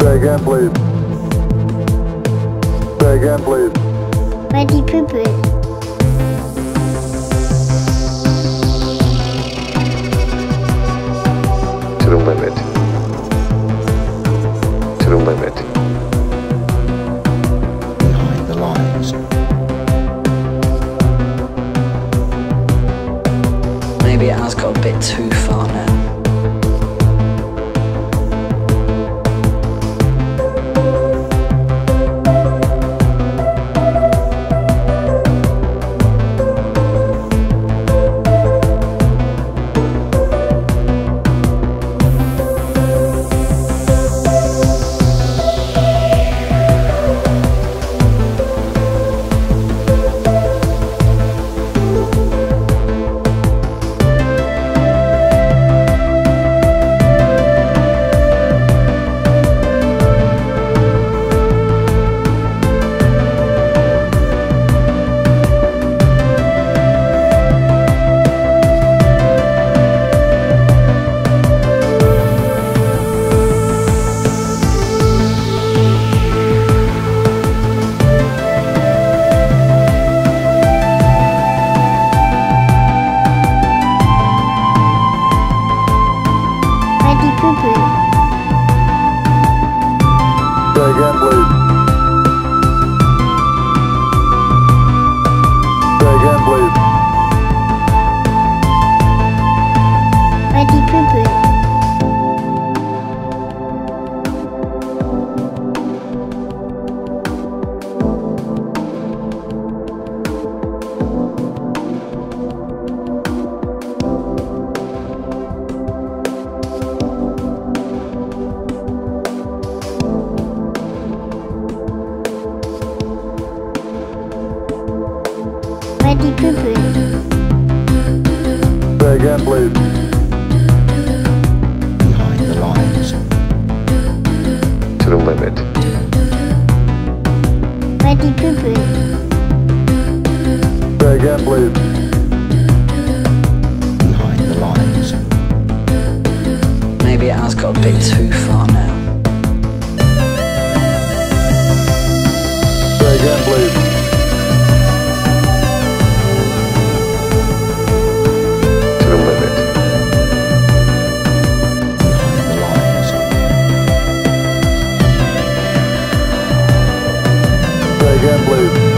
Say again, please. Say again, please. Ready poo poo. To the limit. To the limit. Behind the lines. Maybe it has got a bit too far now. Ready poo poo. Say again, please. Say again, please. Ready poo poo. Ready poo poo. Say again, please. Behind the lines. To the limit. Ready poo poo. Say again, please. Behind the lines. Maybe it has got a bit too far now. Say again, please. To the limit. Behind the lines. Say again, please.